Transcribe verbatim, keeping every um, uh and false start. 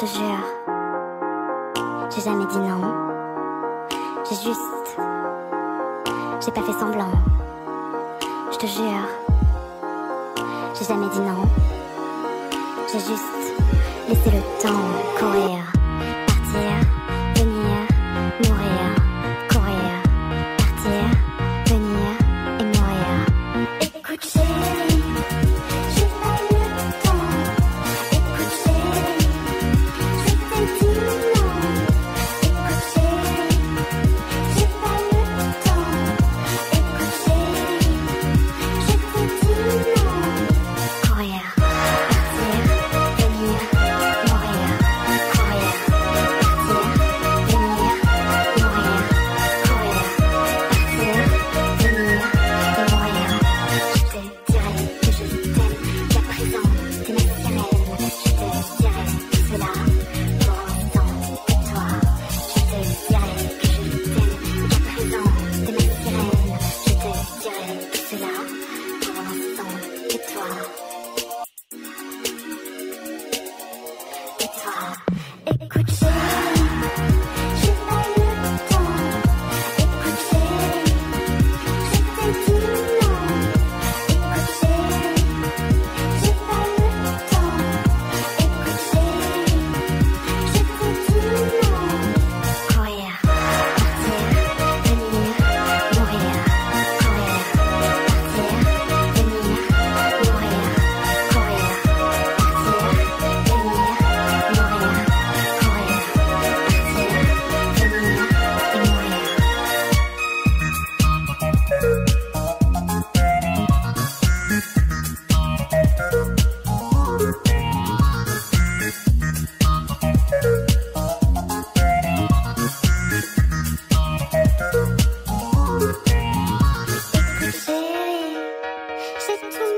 te jure, j'ai jamais dit non. J'ai juste, j'ai pas fait semblant. Je te jure, j'ai jamais dit non. J'ai juste laissé le temps courir, partir, venir, mourir, courir, partir, venir et mourir. Écoute chérie, j'ai pas le temps. Écoute chérie, je t'ai dit non. Écoute chérie, j'ai pas le temps. Écoute chérie, je t'ai dit non. Courir, partir, venir, mourir, courir, partir, venir, mourir, courir, partir, venir et mourir. Je te dirai que je t'aime, qu'à présent t'es ma sirène. Je te dirai tout cela pour l'instant et toi. Je te dirai que je t'aime, qu'à présent t'es ma sirène. Je te dirai tout cela pour l'instant et toi. Et toi, écoute chérie, j'ai pas le temps. Écoute chérie, je t'ai dit non. Écoute chérie, j'ai pas le temps. Écoute chérie, je t'ai dit non. Courir, partir, venir, mourir, courir, partir, venir, mourir, courir, partir, venir, mourir, courir, partir, venir et mourir. Écoute chérie, j'ai tout